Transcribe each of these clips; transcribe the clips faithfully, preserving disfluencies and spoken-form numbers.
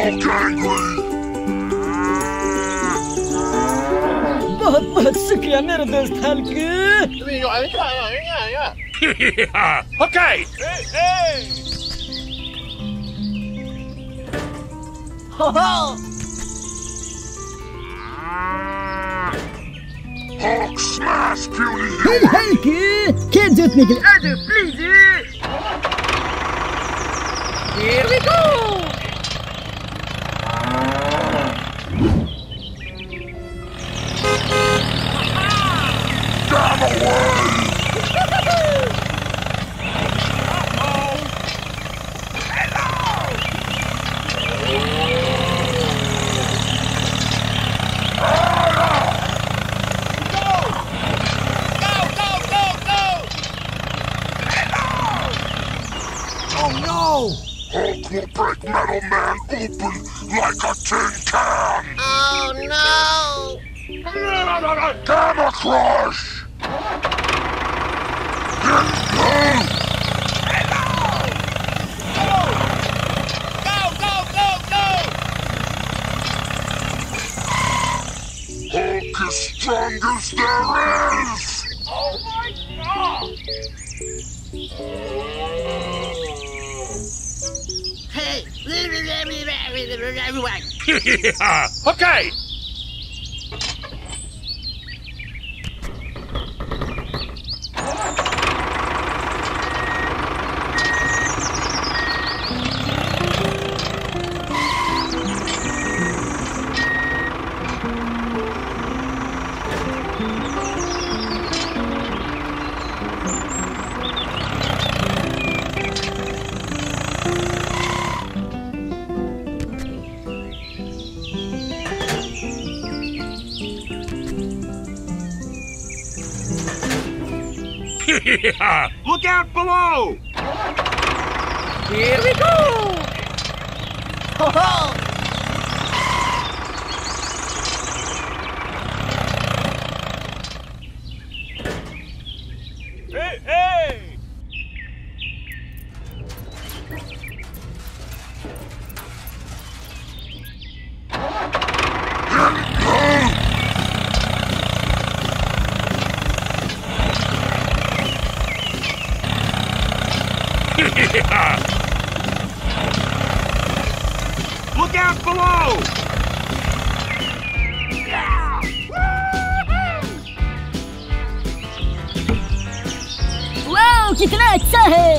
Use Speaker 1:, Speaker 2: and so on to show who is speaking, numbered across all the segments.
Speaker 1: Hulk angry!
Speaker 2: बहुत बहुत शुक्रिया मेरे दोस्त हल्क।
Speaker 3: Okay!
Speaker 4: Hey, hey!
Speaker 2: हो हो
Speaker 1: Hulk smash, puny
Speaker 2: hey
Speaker 1: human!
Speaker 2: Hulk खेल जीतने के लिए आ जाओ please. Here we go!
Speaker 1: Damn away! Hulk will break Metal Man open like a tin can!
Speaker 5: Oh no!
Speaker 1: Gamma Crush! Get down!
Speaker 4: Go, go, go, go!
Speaker 1: Hulk is strongest there is!
Speaker 4: Oh my God!
Speaker 5: Hey!
Speaker 3: Okay!
Speaker 4: Look out below!
Speaker 2: Here we go! Ho ho!
Speaker 4: Hey, hey! Look out below!
Speaker 2: Wow कितना अच्छा है।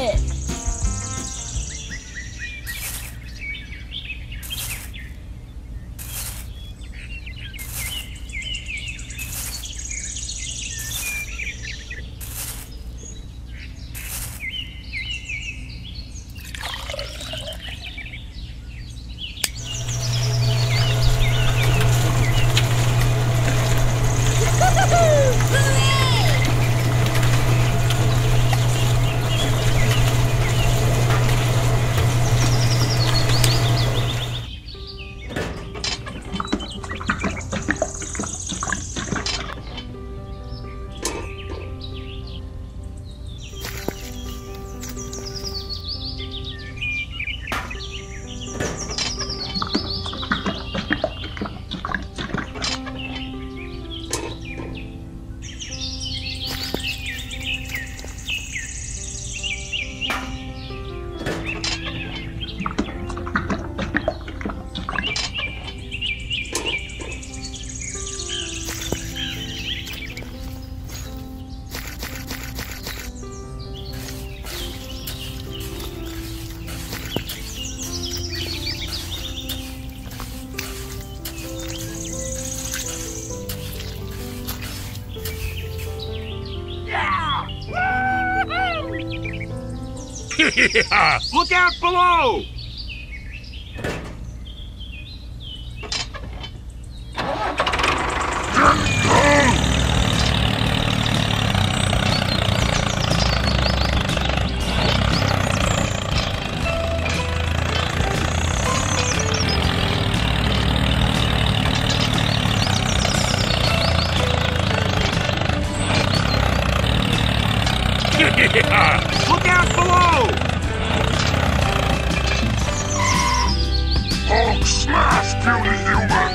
Speaker 4: Look out below! Look out below!
Speaker 1: Hulk smash, puny human!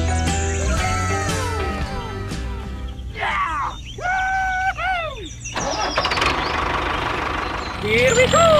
Speaker 4: Here we go!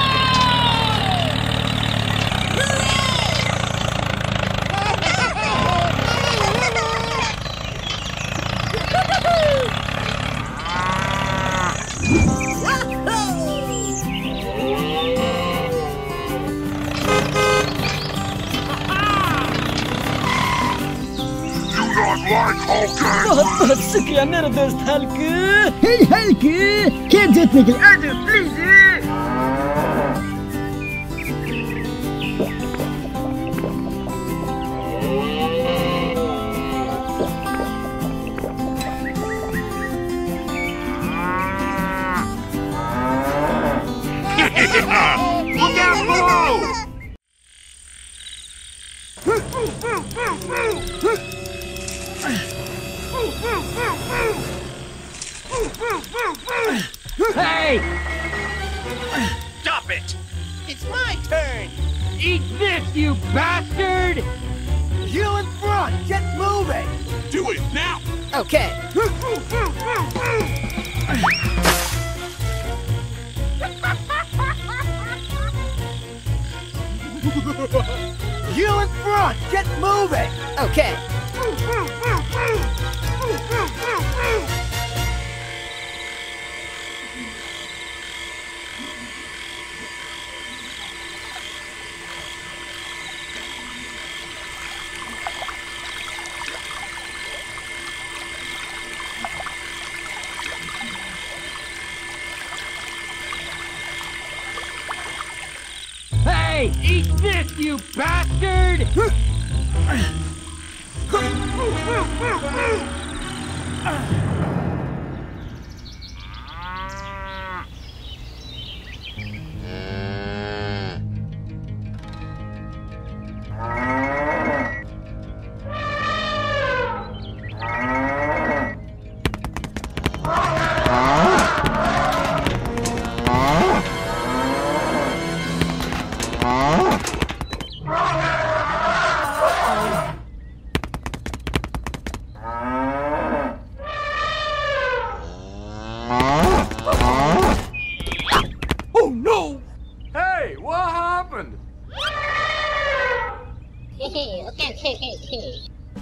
Speaker 2: बहुत बहुत शुक्रिया मेरे दोस्त Hulk.
Speaker 6: हे Hulk, खेल जीतने के लिए आ जाओ please.
Speaker 4: Look out below!
Speaker 6: Hey!
Speaker 3: Stop it!
Speaker 5: It's my turn.
Speaker 6: Eat this, you bastard!
Speaker 4: You in front! Get moving!
Speaker 3: Do it now!
Speaker 5: Okay.
Speaker 4: You in front! Get moving!
Speaker 5: Okay.
Speaker 6: Hey! Eat this, you bastard!
Speaker 4: Oh no! Hey, what happened?
Speaker 5: okay, okay, okay, okay.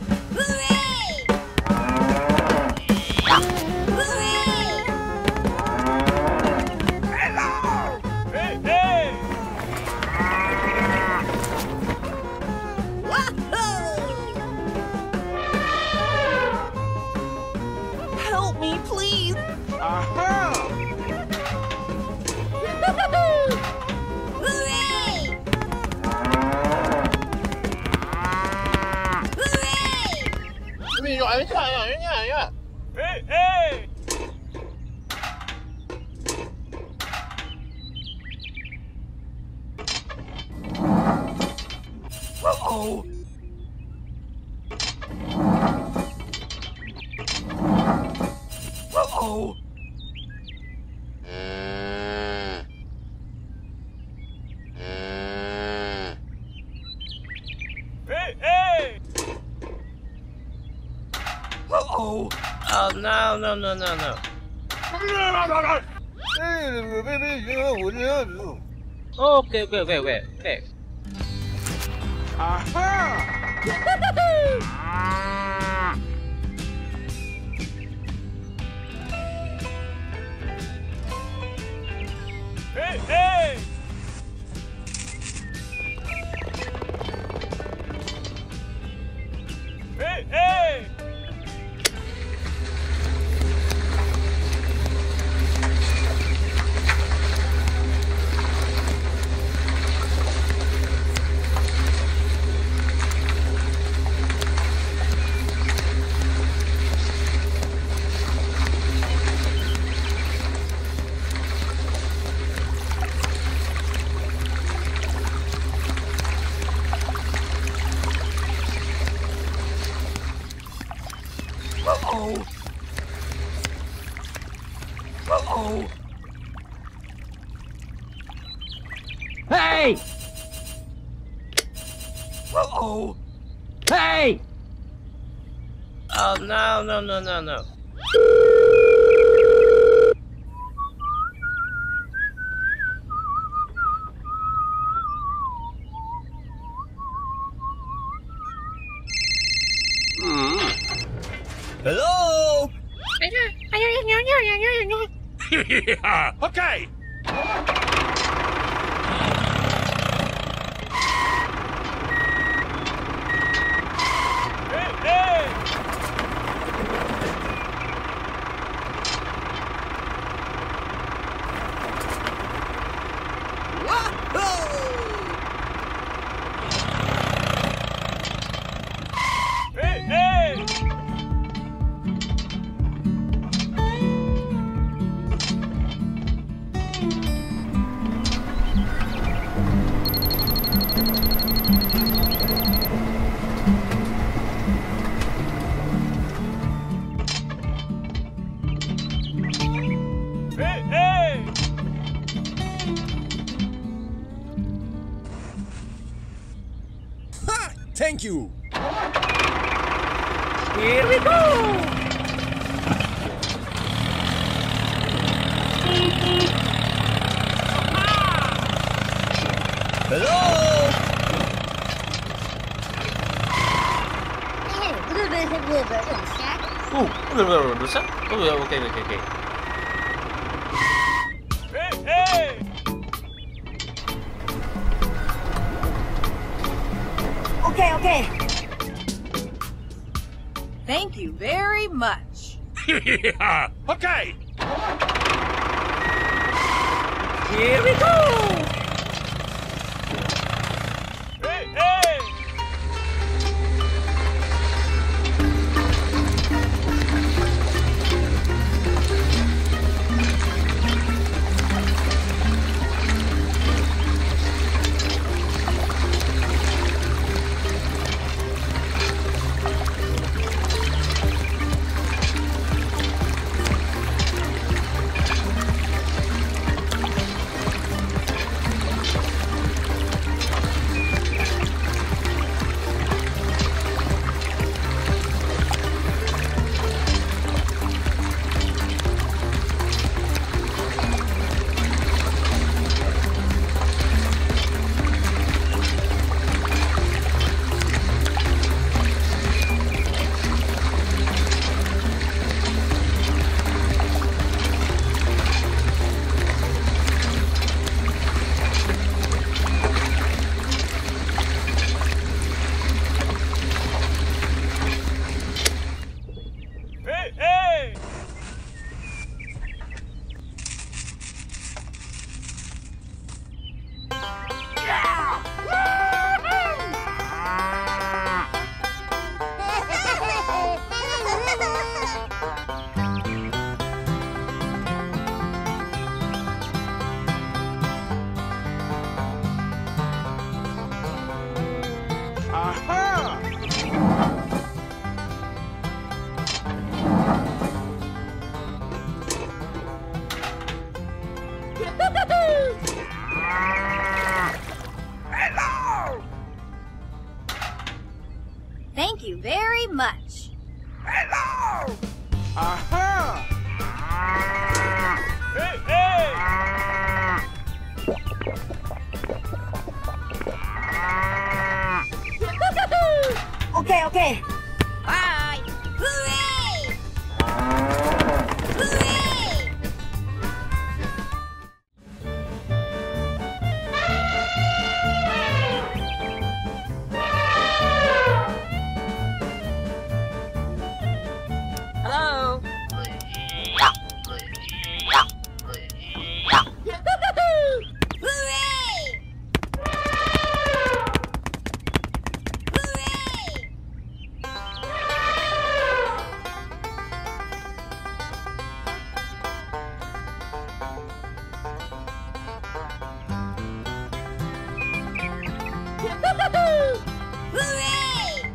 Speaker 4: Hello! Hey, hey!
Speaker 5: Help me, please.
Speaker 4: Aha!
Speaker 5: Hooray! Hooray!
Speaker 4: Hey, hey! Uh-oh! Uh-oh! Hey, hey! Uh-oh!
Speaker 5: Oh no, no, no, no, no. Okay, okay, okay, okay, okay.
Speaker 4: Aha! Hey, hey! Hey, hey! Uh-oh! Uh-oh!
Speaker 6: Hey!
Speaker 4: Uh-oh.
Speaker 6: Hey!
Speaker 5: Oh, no, no, no, no, no.
Speaker 4: Hello?
Speaker 3: Okay.
Speaker 4: Hey, hey! Hey, hey! Hey, hey! Ha! Thank you.
Speaker 6: Here we go!
Speaker 4: Hello?
Speaker 5: Uh, udah, udah, udah, udah, oh, ya, oke, oke, oke.
Speaker 4: Hey, hey!
Speaker 7: Okay, okay. Thank you very much.
Speaker 3: Okay.
Speaker 6: Here we go!
Speaker 4: Hey, hey! Hey, hey!
Speaker 7: Thank you very much.
Speaker 4: Hey, hey!
Speaker 7: Okay, okay. Bye. Hooray! Hooray! Hello. Hooray! Hooray! Hooray!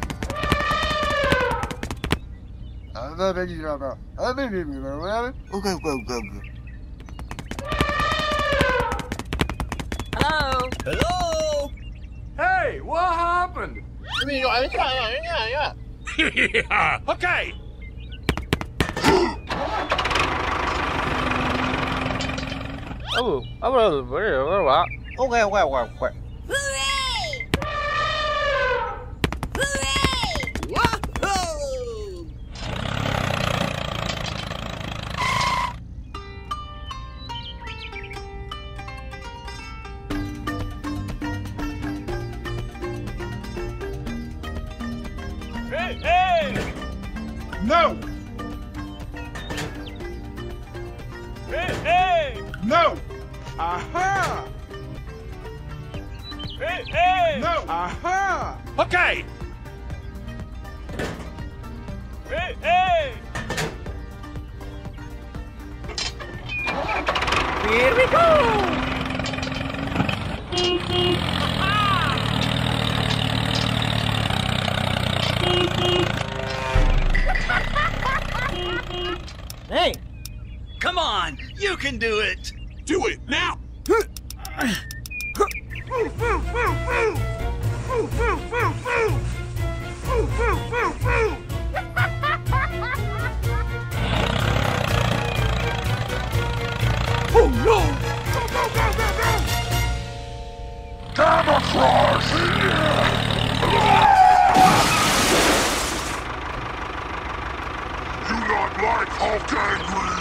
Speaker 1: Okay, okay, okay, okay.
Speaker 7: Hello.
Speaker 4: Hello?
Speaker 3: Hey! Hey, what happened?
Speaker 4: Yeah. Okay.
Speaker 5: Oh, I'm gonna what? Okay, okay, okay, okay.
Speaker 7: Hooray! Hooray! Whoa!
Speaker 4: Hey, hey!
Speaker 3: No!
Speaker 4: Hey, hey!
Speaker 3: No! Aha!
Speaker 4: Hey, hey!
Speaker 3: No! Aha!
Speaker 4: Okay. Hey, hey!
Speaker 5: Here we go!
Speaker 2: Hey,
Speaker 8: Come on, you can do it.
Speaker 1: Do it now! Oh no! Go, go, go, go, go! Camouflage! You not like Hulk angry?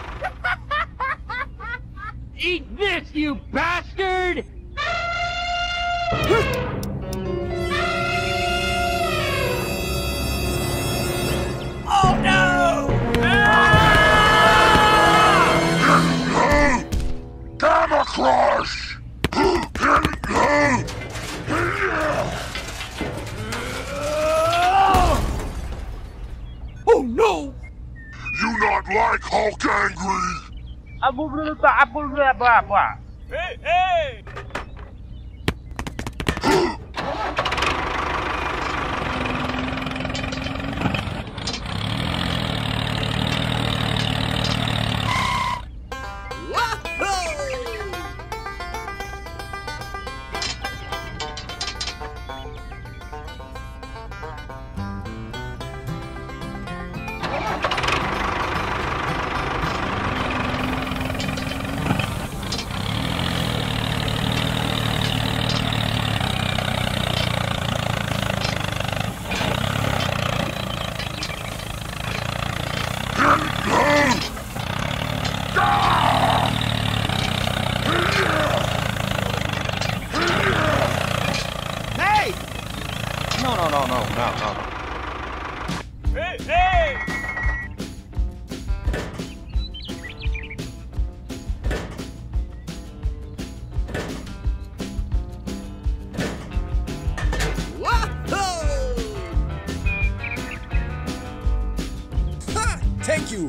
Speaker 2: eat this, you bastard!
Speaker 8: Oh no!
Speaker 1: Gamma Crush!
Speaker 8: Oh no!
Speaker 1: You not like Hulk angry?
Speaker 4: Hey, hey!
Speaker 2: Hey!
Speaker 5: No, no, no, no, no, no.
Speaker 4: Hey, hey!
Speaker 8: Thank you.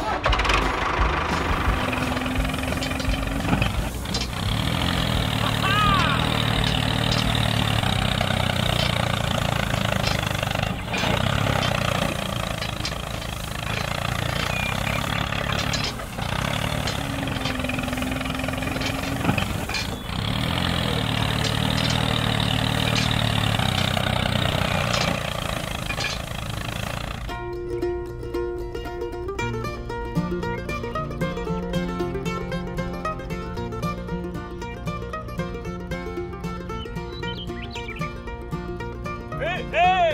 Speaker 8: Hey, hey!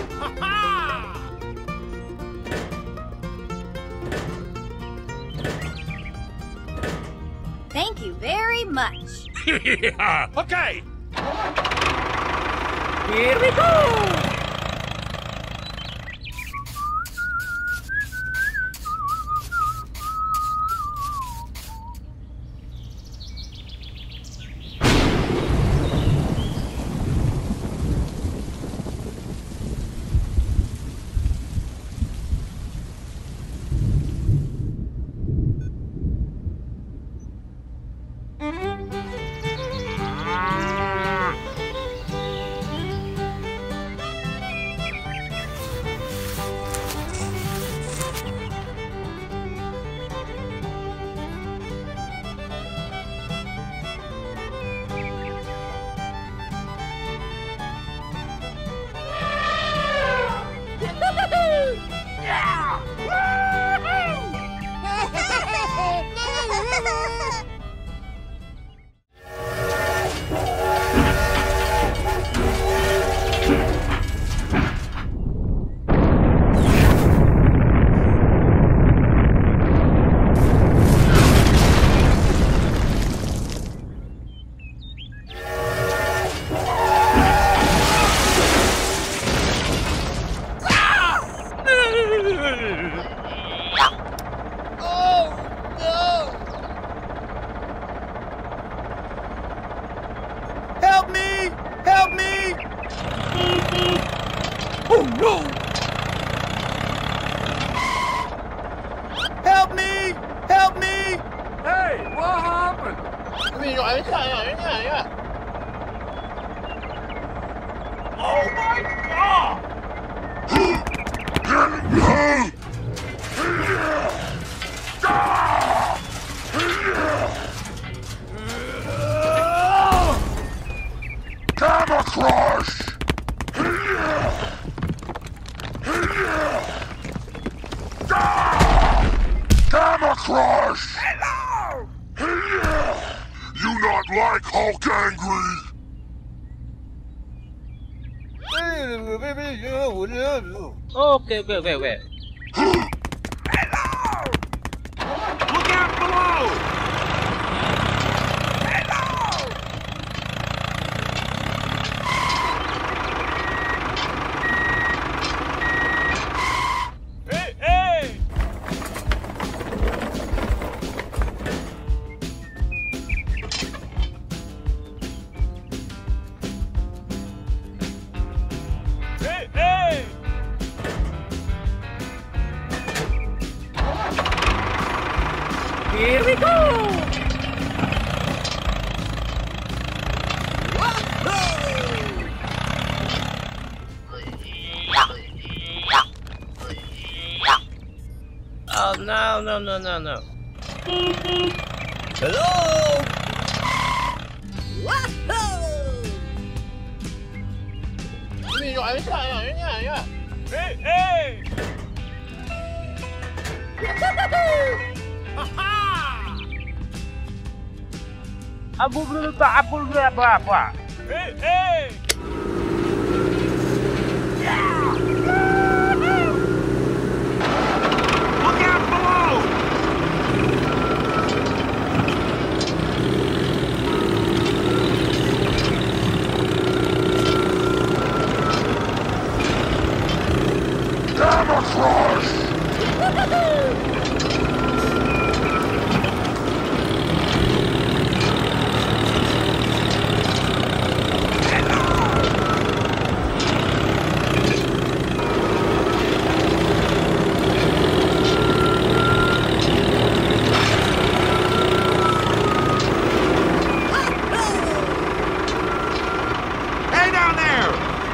Speaker 7: Thank you very much.
Speaker 4: Okay.
Speaker 5: Here we go!
Speaker 3: Hey, what happened?
Speaker 5: Cái gì vậy? Cái gì vậy? Cái gì vậy?
Speaker 4: Oh my God!
Speaker 1: Gamma Crush! Gamma Crush!
Speaker 3: Hello!
Speaker 1: You not like Hulk Angry?
Speaker 5: Ok ok ok ok.
Speaker 3: Hello! Look out below! Hello!
Speaker 4: Hey, hey! Hey, hey!
Speaker 2: Here we go!
Speaker 5: Oh no no no no no.
Speaker 8: Hello?
Speaker 5: Cái gì vậy? Cái gì vậy? Cái gì vậy?
Speaker 4: Hey, hey!
Speaker 5: Abu berapa? Abu berapa?
Speaker 4: Hey, hey!
Speaker 3: Look out below!
Speaker 1: Gamma Crush!
Speaker 3: Hey down there!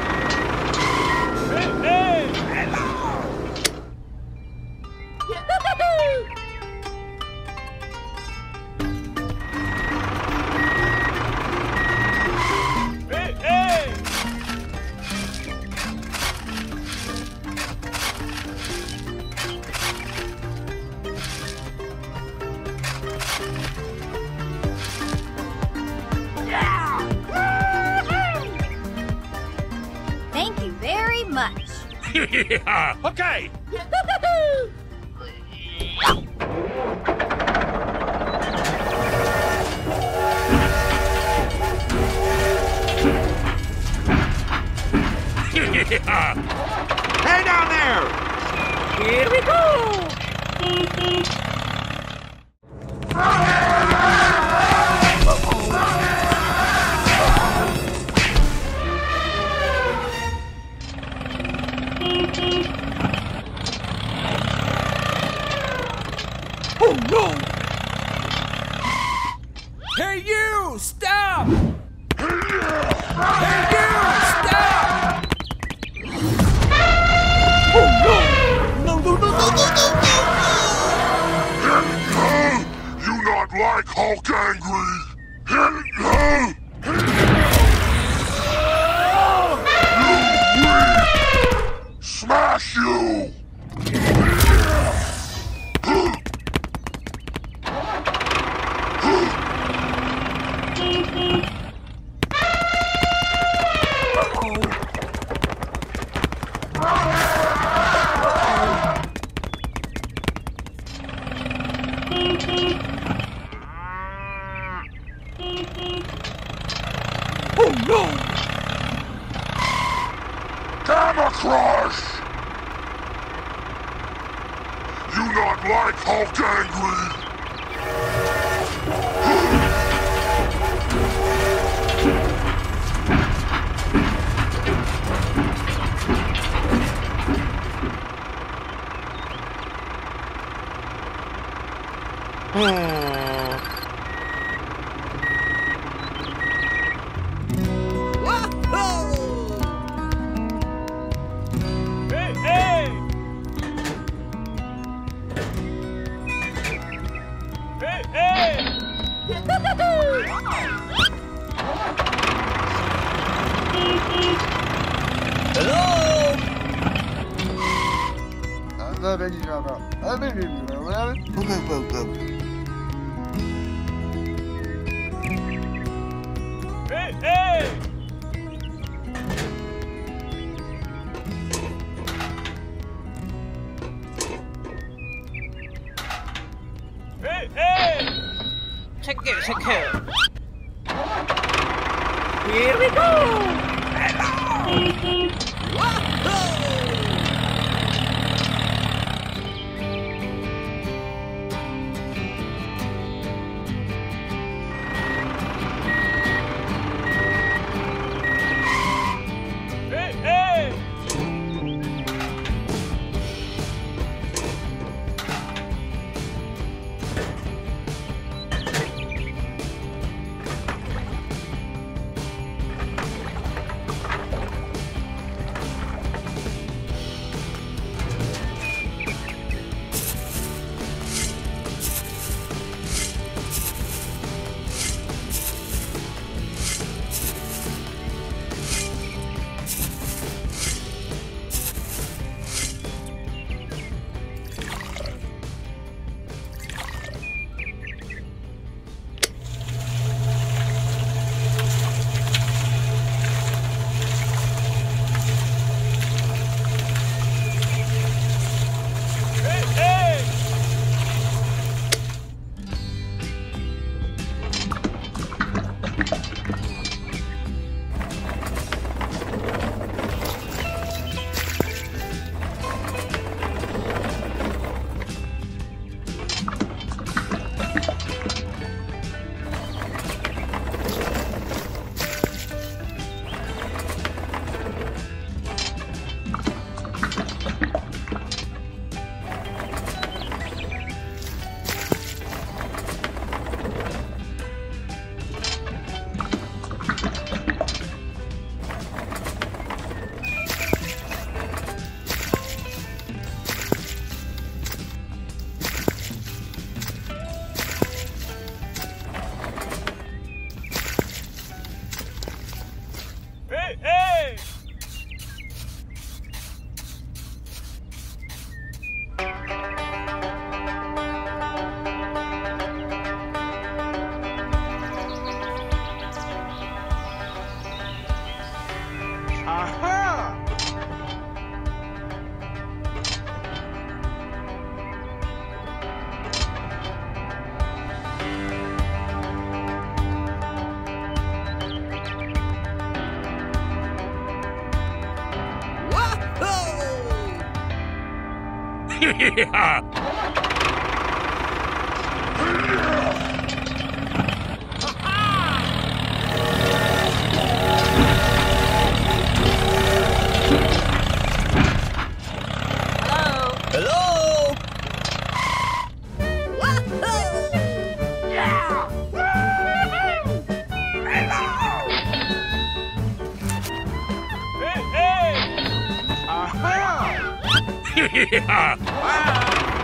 Speaker 4: Hey, hey! Hey, hey!
Speaker 7: Thank you very much.
Speaker 4: Yeah! Okay! Yeah!
Speaker 3: Hey down there!
Speaker 2: Here we go! Oh no! Hey you! Stop! Hey you! Stop! Oh no! No no no no no no!
Speaker 1: You not like Hulk Angry? You weak! Smash you!
Speaker 2: Oh no!
Speaker 1: Gamma Crush! You not like Hulk Angry?
Speaker 5: Hmm.
Speaker 4: Hey, hey!
Speaker 8: Hello?
Speaker 4: Hey, hey! Hey, hey!
Speaker 5: Check it, check it.
Speaker 8: Here we go!
Speaker 4: Hey, hey! Hey, hey!
Speaker 3: Aha!
Speaker 4: Yeah!
Speaker 8: Hello?
Speaker 4: Hey, hey!
Speaker 3: Aha!
Speaker 4: Yeah!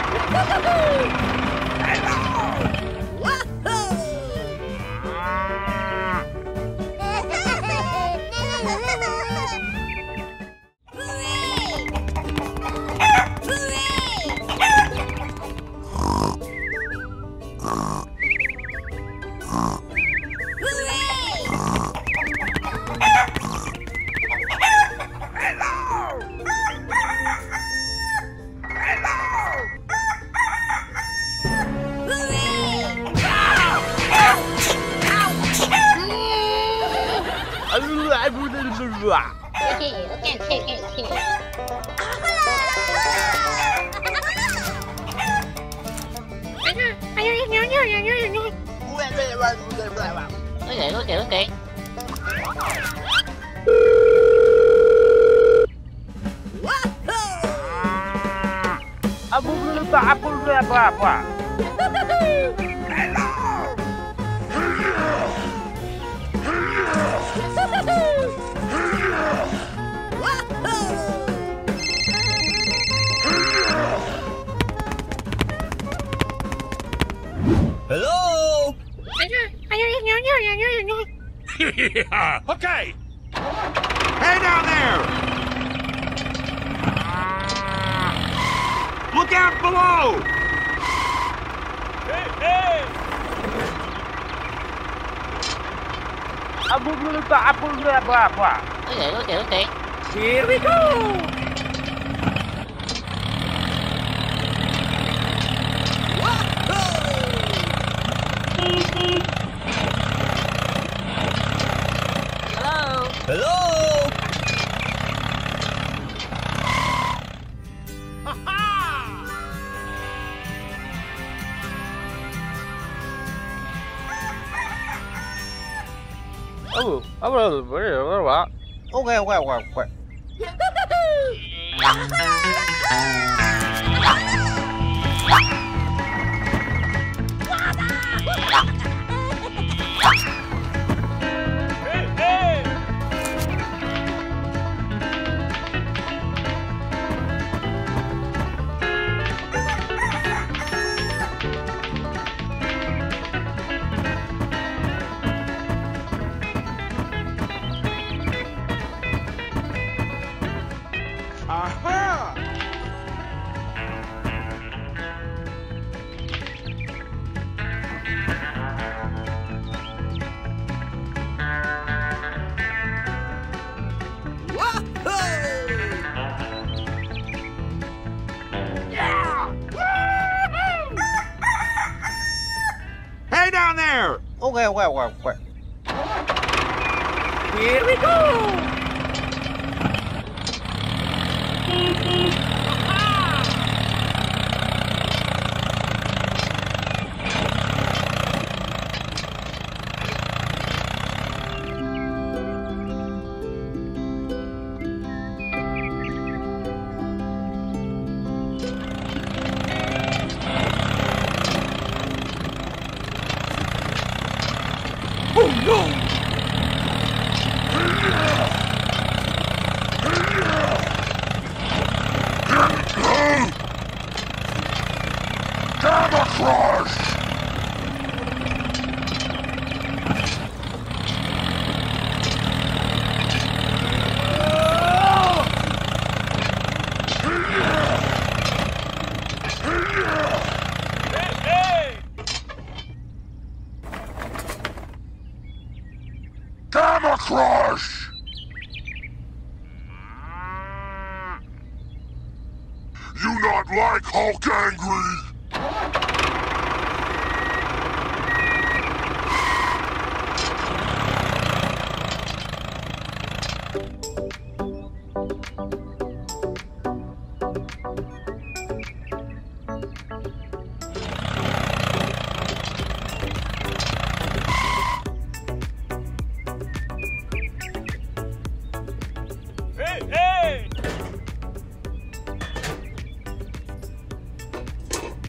Speaker 5: Okay, okay, okay. Aku lupa, aku lupa apa.
Speaker 8: Hello?
Speaker 4: Okay.
Speaker 3: Hey down there! Look out below!
Speaker 4: Hey, hey!
Speaker 5: Okay, okay, okay.
Speaker 8: Here we go!
Speaker 5: Hello.
Speaker 8: Hello?
Speaker 5: Oh, I'm a very what? Okay, okay, okay, okay.
Speaker 4: Hey, hey!
Speaker 3: Aha! Hey down there!
Speaker 5: Okay, okay, okay, okay.
Speaker 8: Here we go!
Speaker 1: Gamma Crush!
Speaker 4: Hey, hey!
Speaker 1: Gamma Crush! You not like Hulk Angry?
Speaker 4: Hey, hey!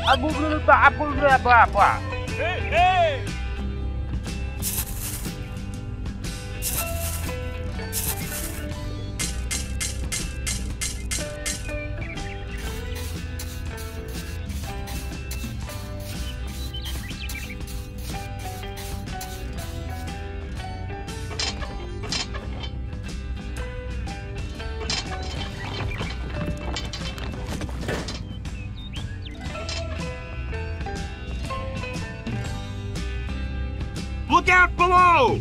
Speaker 5: Abu berapa? Abu berapa? Apa?
Speaker 4: Hey, hey!
Speaker 3: Look out below!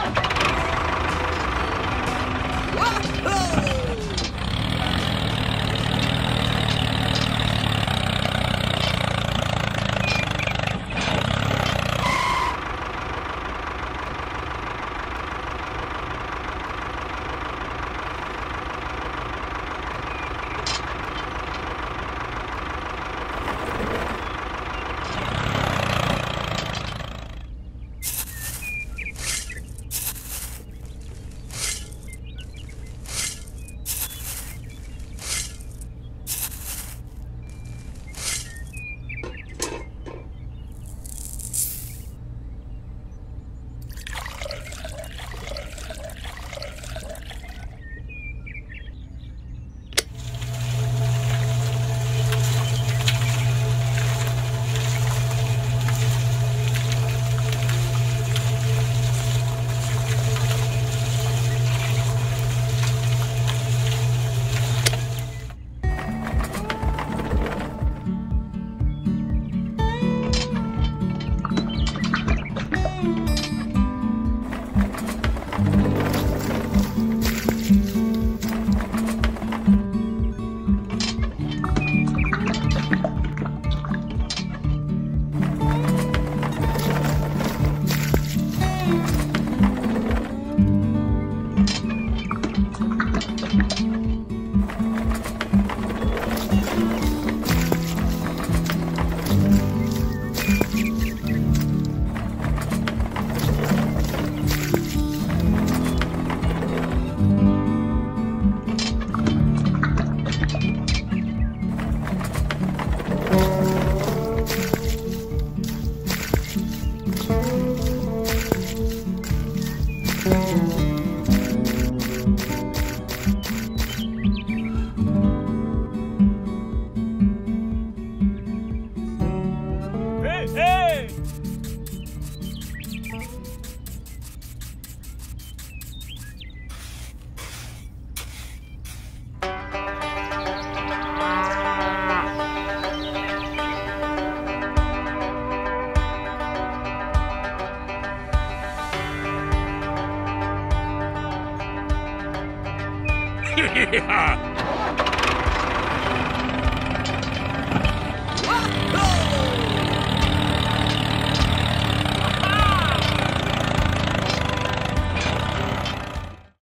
Speaker 4: Hey, hey!
Speaker 1: Yeah!